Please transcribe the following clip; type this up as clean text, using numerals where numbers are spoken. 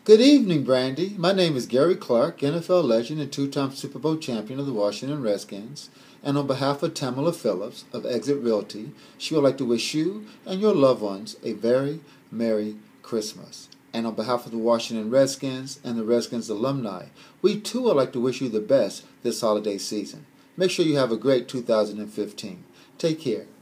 Good evening, Brandy. My name is Gary Clark, NFL legend and two-time Super Bowl champion of the Washington Redskins. And on behalf of Tamala Phillips of Exit Realty, she would like to wish you and your loved ones a very Merry Christmas. And on behalf of the Washington Redskins and the Redskins alumni, we too would like to wish you the best this holiday season. Make sure you have a great 2015. Take care.